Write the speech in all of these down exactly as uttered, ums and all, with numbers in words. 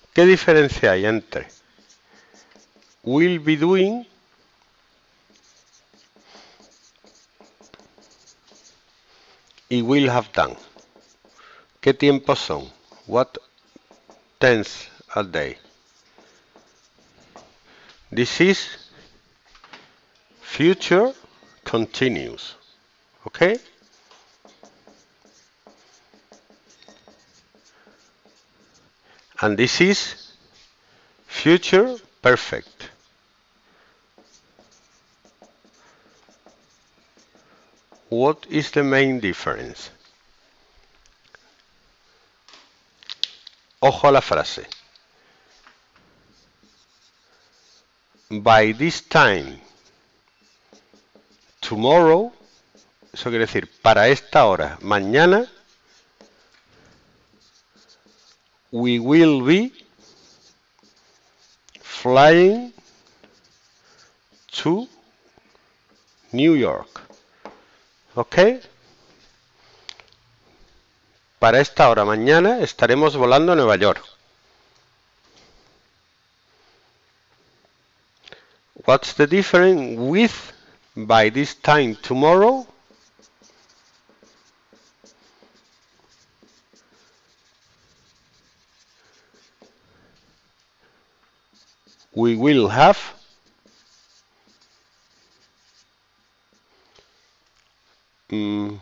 ¿Qué diferencia hay entre will be doing y will have done? ¿Qué tiempos son? What tense are they? This is future continuous. ¿Ok? And this is future perfect. What is the main difference? Ojo a la frase. By this time tomorrow, eso quiere decir para esta hora, mañana, we will be flying to New York. ¿Ok? Para esta hora mañana estaremos volando a Nueva York. What's the difference with by this time tomorrow? We will have mm,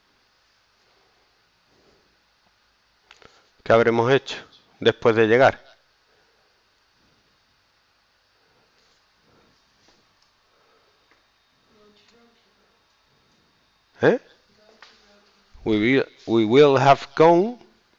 ¿qué habremos hecho después de llegar? ¿Eh? We will, we will have gone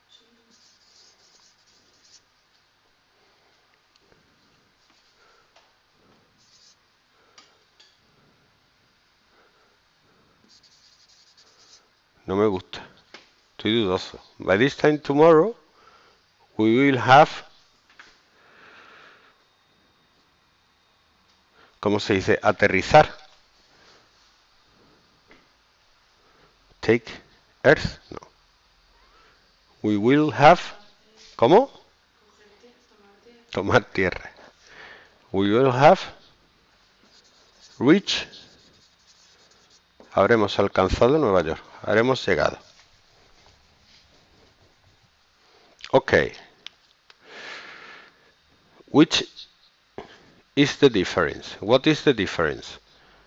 no me gusta, estoy dudoso. By this time tomorrow we will have, ¿cómo se dice? Aterrizar. Take Earth, no. We will have, ¿cómo? Tomar tierra. We will have reached, habremos alcanzado Nueva York, habremos llegado. Ok. Which is the difference? What is the difference?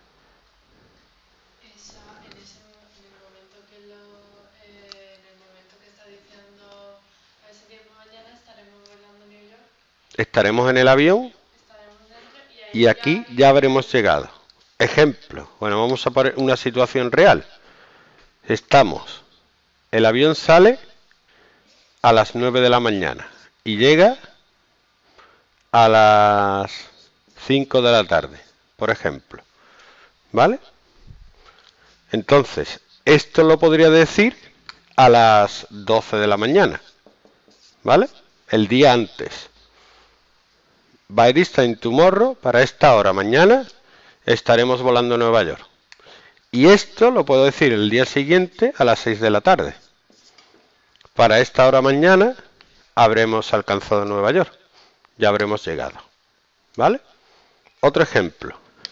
Esa, en, ese, en el momento que lo, eh, en el momento que está diciendo a ese tiempo mañana estaremos volando a New York. Estaremos en el avión Estaremos dentro y ahí y aquí ya, ya habremos llegado. Ejemplo, bueno, vamos a poner una situación real. Estamos, el avión sale a las nueve de la mañana y llega a las cinco de la tarde, por ejemplo. ¿Vale? Entonces, esto lo podría decir a las doce de la mañana. ¿Vale? El día antes. By this time tomorrow, para esta hora mañana, estaremos volando a Nueva York. Y esto lo puedo decir el día siguiente a las seis de la tarde. Para esta hora mañana habremos alcanzado Nueva York. Ya habremos llegado. ¿Vale? Otro ejemplo.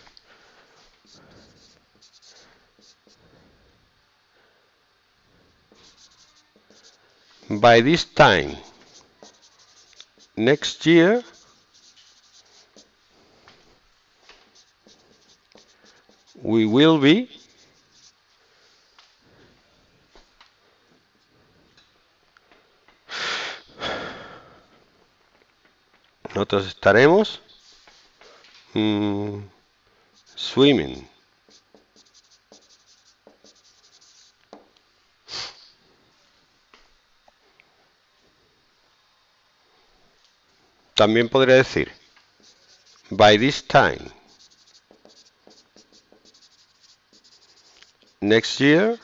By this time next year we will be nosotros estaremos mmm, swimming. También podría decir by this time next year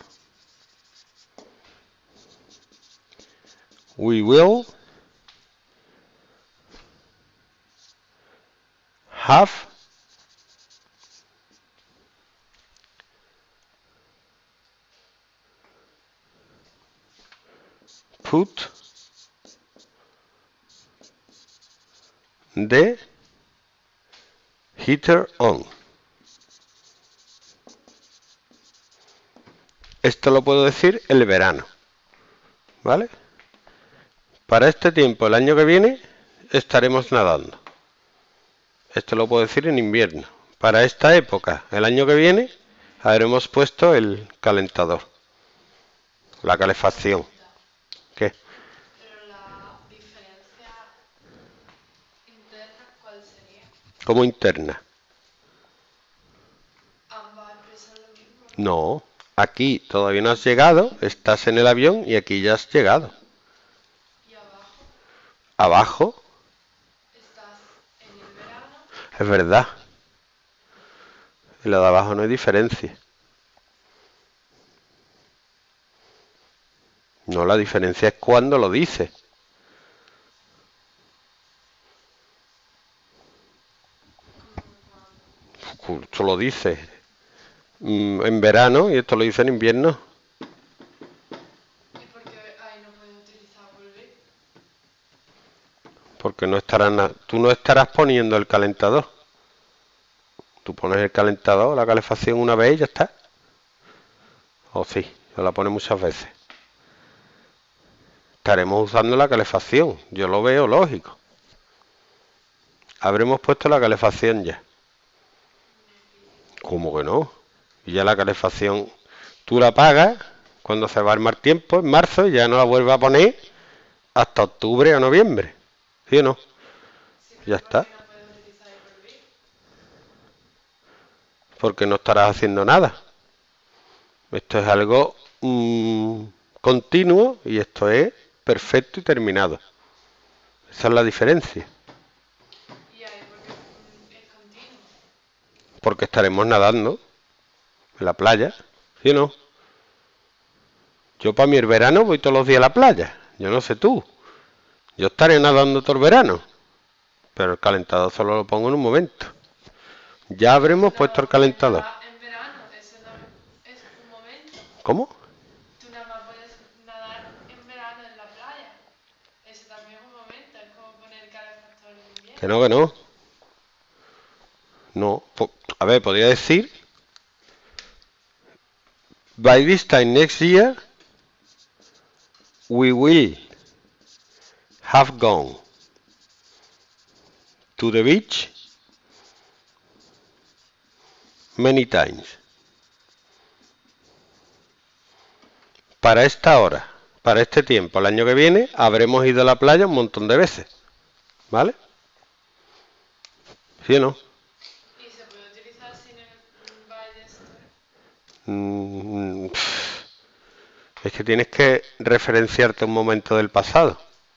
we will have put the heater on. Esto lo puedo decir el verano, ¿vale? Para este tiempo, el año que viene, estaremos nadando. Esto lo puedo decir en invierno. Para esta época, el año que viene, habremos puesto el calentador, la calefacción. ¿Qué? Pero la diferencia interna, ¿cuál sería? Como interna. Ambas expresan lo mismo. No, aquí todavía no has llegado, estás en el avión y aquí ya has llegado. Y abajo Abajo, estás en el verano. es verdad. En lo de abajo no hay diferencia. No, la diferencia es cuando lo dice. Esto lo dice mm, en verano y esto lo dice en invierno. ¿Y por qué ahí no puedes utilizar volver? Porque no estarás na- tú no estarás poniendo el calentador. Tú pones el calentador, la calefacción una vez y ya está. O sí, yo la pone muchas veces. Estaremos usando la calefacción. Yo lo veo lógico. Habremos puesto la calefacción ya. ¿Cómo que no? Y ya la calefacción tú la pagas cuando se va el mal tiempo, en marzo, y ya no la vuelves a poner hasta octubre o noviembre. ¿Sí o no? Sí, Ya pero ¿por está. qué no puedes utilizar el volver? Porque no estarás haciendo nada. Esto es algo mm, continuo y esto es perfecto y terminado. Esa es la diferencia. Y ahí porque mm, es continuo. Porque estaremos nadando en la playa. ¿Sí o no? Yo para mi el verano voy todos los días a la playa. Yo no sé tú. Yo estaré nadando todo el verano. Pero el calentador solo lo pongo en un momento. Ya habremos Tú puesto nada el más puedes calentador. nadar en verano, eso no es un momento. ¿Cómo? Tú nada más puedes nadar en verano en la playa. Eso también es un momento, es como poner el calefactor en Que invierno. no, que no. No. Po- A ver, podría decir, by this time next year, we will have gone to the beach many times. Para esta hora, para este tiempo, el año que viene, habremos ido a la playa un montón de veces. ¿Vale? ¿Sí o no? Y se puede utilizar sin el mm, by the story. Mm, pff, es que tienes que referenciarte a un momento del pasado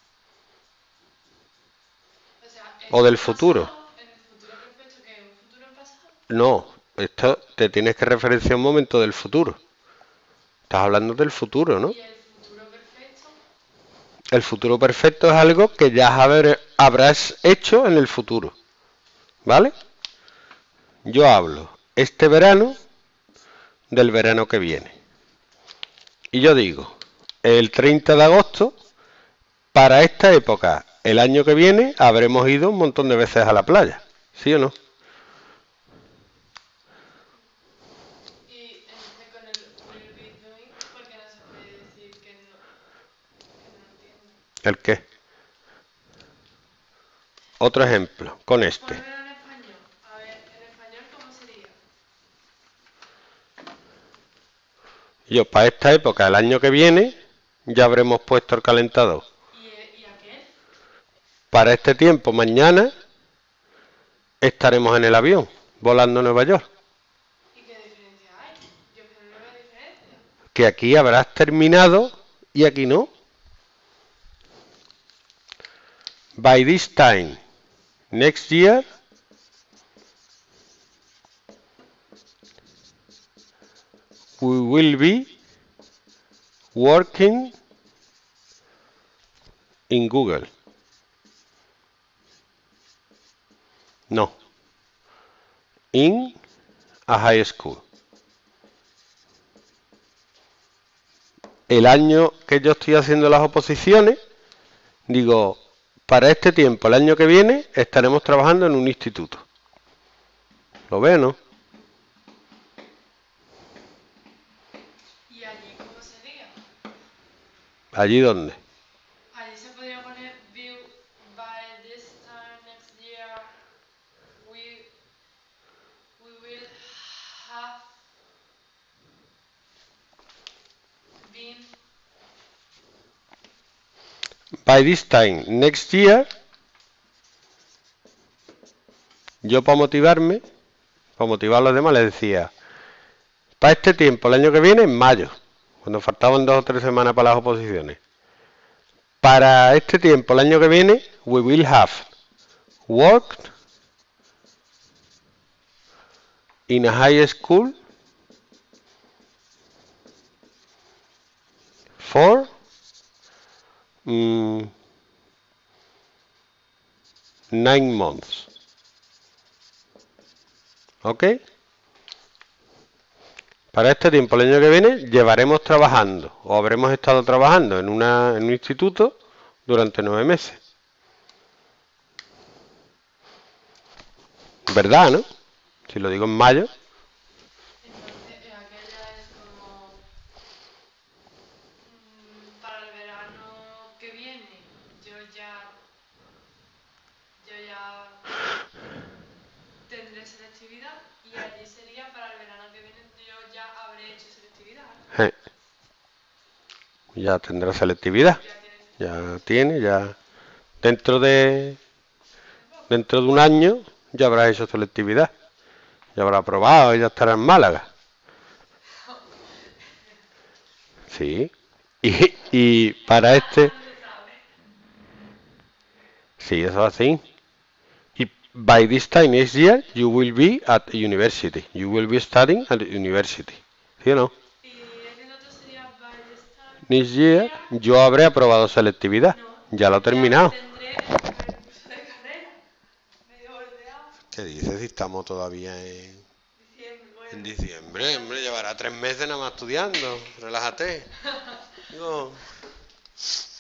O sea, o esto del es futuro. pasado, en el futuro perfecto, que es un futuro pasado. No, esto te tienes que referenciar a un momento del futuro. Estás hablando del futuro, ¿no? Y el futuro perfecto, El futuro perfecto es algo que ya haber- habrás hecho en el futuro. ¿Vale? Yo hablo este verano del verano que viene. Y yo digo, el treinta de agosto, para esta época, el año que viene, habremos ido un montón de veces a la playa. ¿Sí o no? y entonces con el will be doing, ¿por qué no se puede decir que no, que no entiendo? ¿El qué? Otro ejemplo, con este. Pónmelo en español. A ver, en español, ¿cómo sería? Yo, para esta época, el año que viene, ya habremos puesto el calentador. ¿Y, eh, y aquel? Para este tiempo, mañana, estaremos en el avión, volando a Nueva York. ¿Y qué diferencia hay? Yo es que no le veo diferencia. Que aquí habrás terminado y aquí no. By this time, next year, we will be working in Google. No. In a high school. El año que yo estoy haciendo las oposiciones, digo, para este tiempo, el año que viene, estaremos trabajando en un instituto. ¿Lo ve, no? ¿Y allí cómo sería? ¿Allí dónde? Allí se podría poner view by this time next year we, we will have been. By this time next year, yo para motivarme, para motivar a los demás, les decía, para este tiempo, el año que viene, en mayo, cuando faltaban dos o tres semanas para las oposiciones. Para este tiempo, el año que viene, we will have worked in a high school for mm, nine months. ¿Ok? Para este tiempo, el año que viene, llevaremos trabajando o habremos estado trabajando en, una, en un instituto durante nueve meses. ¿Verdad, no? Si lo digo en mayo. Entonces, eh, aquella es como mm, para el verano que viene. Yo ya, yo ya tendré selectividad y allí sería para el verano que viene. Yo ya habré hecho selectividad, ¿no? Eh, ya tendrá selectividad. Ya tiene Ya tiene, ya. Dentro de, dentro de un año ya habrá hecho selectividad. Ya habrá aprobado y ya estará en Málaga. Sí. Y, y para este. no se sabe. Sí, eso es así. Y by this time next year, you will be at university. You will be studying at university. ¿Sí o no? Y el otro sería by this time Next year, yo habré aprobado selectividad. no, Ya lo he ya terminado. tendré el primer curso de carrera. Medio bordeado. ¿Qué dices si estamos todavía en, Diciembre, en bueno. diciembre? Hombre, llevará tres meses nada más estudiando. Relájate. Digo,